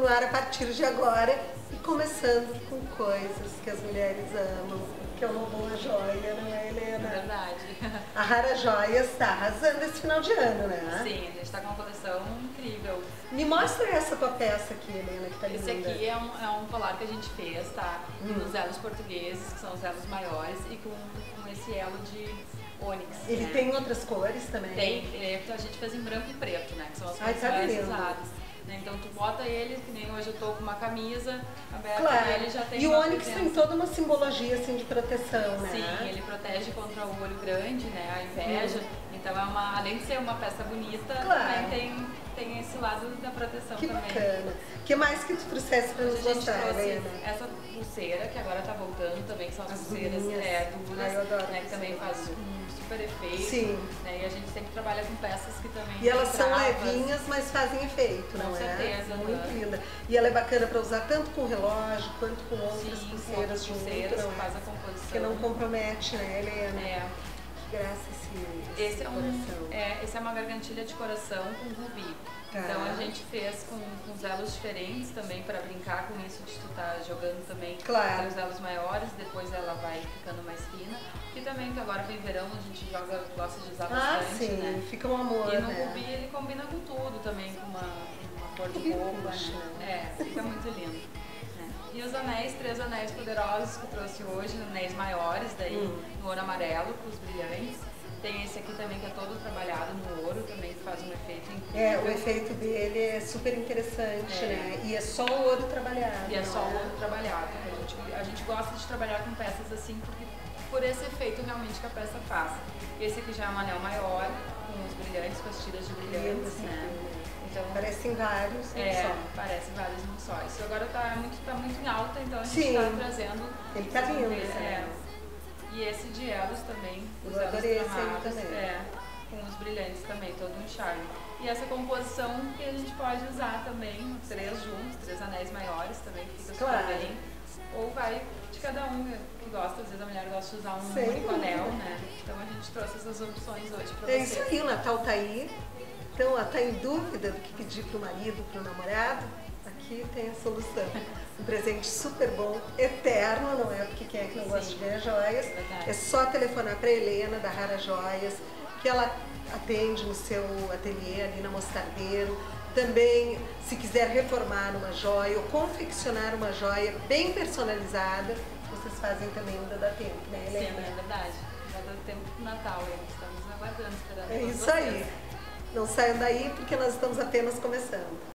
no ar a partir de agora e começando com coisas que as mulheres amam, que é uma boa joia, não é, Helena? É verdade. A Rara Joias está arrasando esse final de ano, né? Sim, a gente está com uma coleção incrível. Me mostra essa tua peça aqui, Helena, que tá linda. Esse aqui é um colar que a gente fez, tá? Nos elos portugueses, que são os elos maiores, e com esse elo de ônix. Ele né? tem outras cores também? Tem, a gente fez em branco e preto, né? Que são as cores tá mais lindo. usadas. Né? Então tu bota ele, que nem hoje eu tô com uma camisa aberta, Claro. e ele já tem E o uma ônix tem toda uma simbologia assim de proteção, né? Sim, ele protege contra o olho grande, né? A inveja. Então é além de ser uma peça bonita, Claro. também tem esse lado da proteção Que também. bacana. O que mais que tu trouxesse para nos Hoje a gente mostrar, trouxe Helena? essa pulseira, que agora tá voltando também, que são as pulseiras durinhas. duras, Ai, eu adoro né, que também faz um super efeito. Sim. Né, e a gente sempre trabalha com peças que também E elas têm são travas. levinhas, mas fazem efeito, Com não é? certeza, Muito né? linda. E ela é bacana para usar tanto com relógio quanto com outras Sim, pulseiras outras junto, pulseiras, não é? faz a composição. Que não compromete, né, Helena? É. Que graça esse coração. Esse é uma gargantilha de coração com rubi. Tá. Então a gente fez com os elos diferentes também para brincar com isso de tu tá jogando também. Claro. Tem os elos maiores, depois ela vai ficando mais fina. E também que agora vem verão, a gente gosta de usar bastante, sim, né? fica um amor, E no né? rubi ele combina com tudo também, com uma cor de Rubi roupa, puxa. né? Fica muito lindo. né? E os anéis, 3 anéis poderosos que eu trouxe hoje, anéis maiores, daí no ouro amarelo, com os brilhantes. Tem esse aqui também que é todo trabalhado no ouro, também que faz um efeito incrível. O efeito dele é super interessante, né? E é só o ouro trabalhado. E é só não o ouro trabalhado. A gente gosta de trabalhar com peças assim, porque por esse efeito realmente que a peça faz. Esse aqui já é um anel maior, com os brilhantes, com as tiras de brilhantes, né? Então, parecem vários, só. Parece vários num só. Isso agora tá muito em alta, então a gente Sim. tá trazendo... Ele tá lindo, né? E esse de elos também, os Eu adorei elos esse aí cramados, também. com os brilhantes também, todo um charme. E essa composição que a gente pode usar também, 3 juntos, 3 anéis maiores também, que fica Claro. super bem. Ou vai de cada um que gosta, às vezes a mulher gosta de usar um Sem único anel, dúvida. né? Então a gente trouxe essas opções hoje pra É vocês. isso aí, o Natal tá aí. Então, ela tá em dúvida do que pedir pro marido, pro namorado. Aqui tem a solução. Um presente super bom, eterno, não é? Porque quem é que não gosta de ganhar joias? Verdade. É só telefonar para Helena, da Rara Joias, que ela atende no seu ateliê ali na Mostardeiro. Também, se quiser reformar uma joia ou confeccionar uma joia bem personalizada, vocês fazem também, ainda dá tempo, né, Helena? Sim, é verdade. Já deu tempo pro Natal, estamos aguardando, esperando É todos isso vocês. aí. Não saiam daí porque nós estamos apenas começando.